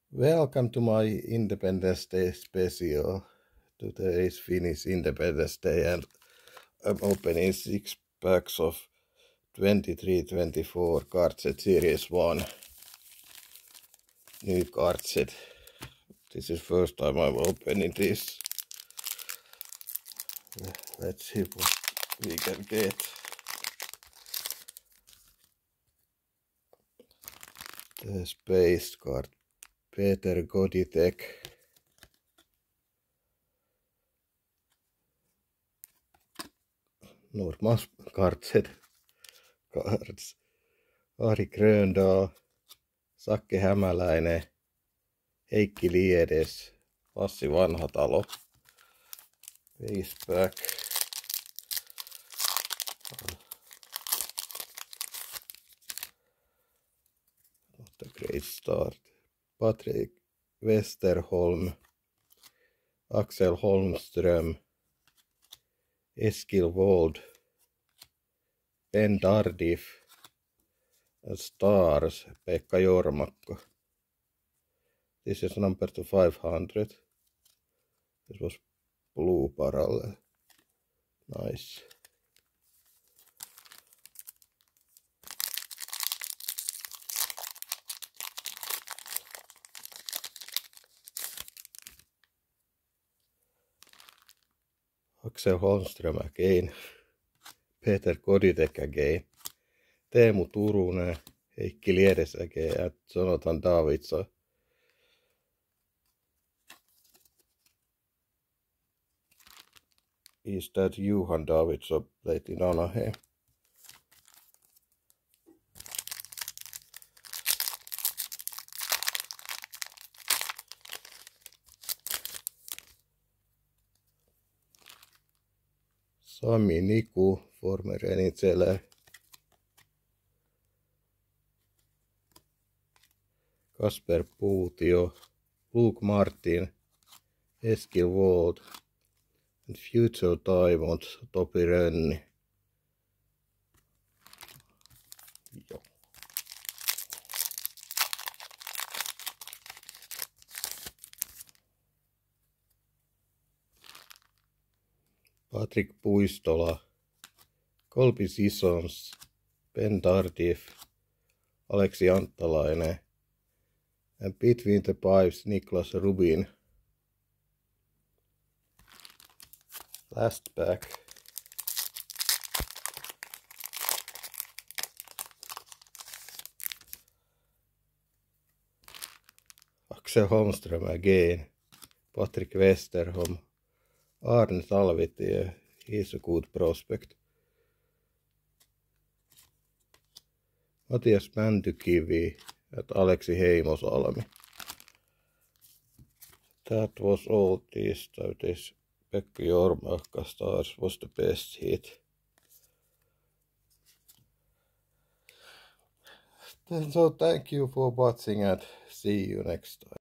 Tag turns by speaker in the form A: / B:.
A: Welcome to my Independence Day special. Today is Finnish Independence Day and I'm opening 6 packs of 23-24 card set series 1 new card set. This is first time I'm opening this. Let's see what we can get. The space card, Peter Goditek. Normal card set cards. Ari Gröndal, Sakke Hämäläinen, Heikki Liedes, Lassi Vanhatalo. Base pack. Not a great start. Patrik Westerholm, Axel Holmström, Eskil Wold, Ben Dardiff, and Stars, Pekka Jormakko. This is number to 500. This was blue parallel. Nice. Axel Holmström again. Peter Goditek again. Teemu Turunen, Heikki Liedes again, and Jonathan Davidson. Is that Johan Davidson played in Anaheim? Sami Niku, former NHLer. Kasper Puutio, Luke Martin, Eskil Wold, and future Diamonds, Topi Rönni. Joo. Patrik Puistola, Colby Sissons, Ben Dardiff, Aleksi Anttalainen, and between the pipes Niklas Rubin. Last pack. Axel Holmström again, Patrik Westerholm, Arne Talvitie, he's a good prospect. Matias Mäntykivi and Aleksi Heimosalmi. That was all this time. This Pekka Jormakka Stars was the best hit. So thank you for watching and see you next time.